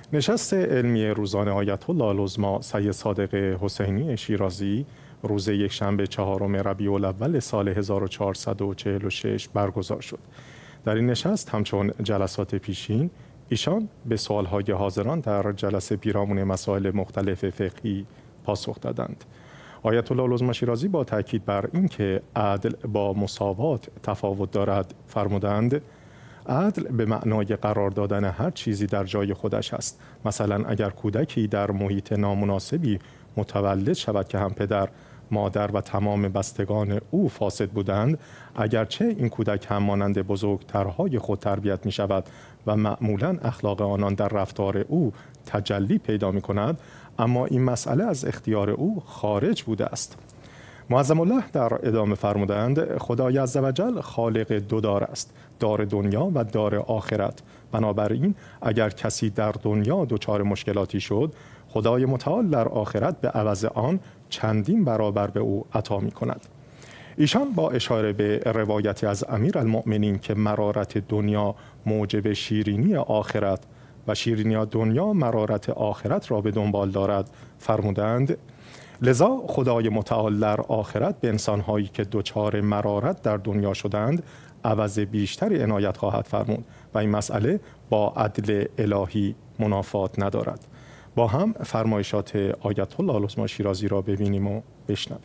نشست علمی روزانه آیت الله العظمی سید صادق حسینی شیرازی روز یکشنبه 4 ربیع الاول سال 1446 برگزار شد. در این نشست همچون جلسات پیشین ایشان به سوالهای حاضران در جلسه پیرامون مسائل مختلف فقهی پاسخ دادند. آیت الله العظمی شیرازی با تاکید بر اینکه عدل با مساوات تفاوت دارد فرمودند: عدل به معنای قرار دادن هر چیزی در جای خودش است. مثلا اگر کودکی در محیط نامناسبی متولد شود که هم پدر، مادر و تمام بستگان او فاسد بودند، اگرچه این کودک هم مانند بزرگترهای خود تربیت می شود و معمولا اخلاق آنان در رفتار او تجلی پیدا می کند، اما این مسئله از اختیار او خارج بوده است. معظم الله در ادامه فرمودند: خدای عزوجل خالق دو دار است، دار دنیا و دار آخرت. بنابراین اگر کسی در دنیا دچار مشکلاتی شد، خدای متعال در آخرت به عوض آن چندین برابر به او عطا می کند. ایشان با اشاره به روایتی از امیرالمؤمنین که مرارت دنیا موجب شیرینی آخرت و شیرینی دنیا مرارت آخرت را به دنبال دارد فرمودند: لذا خدای متعال در آخرت به انسانهایی که دچار مرارت در دنیا شدند عوض بیشتری عنایت خواهد فرمود و این مسئله با عدل الهی منافات ندارد. با هم فرمایشات آیت الله العظمی شیرازی را ببینیم و بشنویم.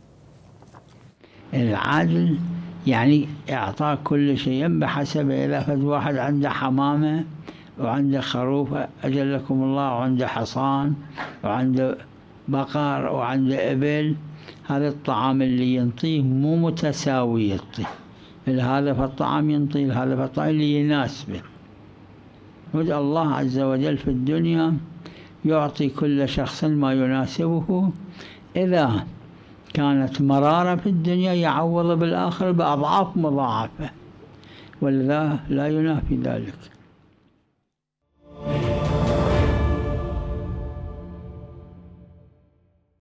العدل يعني إعطاء كل شيء بحسب. إذا فد واحد عنده حمامة وعنده خروف أجلكم الله وعنده حصان وعنده بقر وعنده إبل، هذا الطعام اللي ينطيه مو متساوي يعطيه، لهذا فالطعام ينطي لهذا فالطعام اللي يناسبه. الله عز وجل في الدنيا يعطي كل شخص ما يناسبه. إذا كانت مرارة في الدنيا يعوض بالآخرة بأضعاف مضاعفة، ولذا لا ينافي ذلك.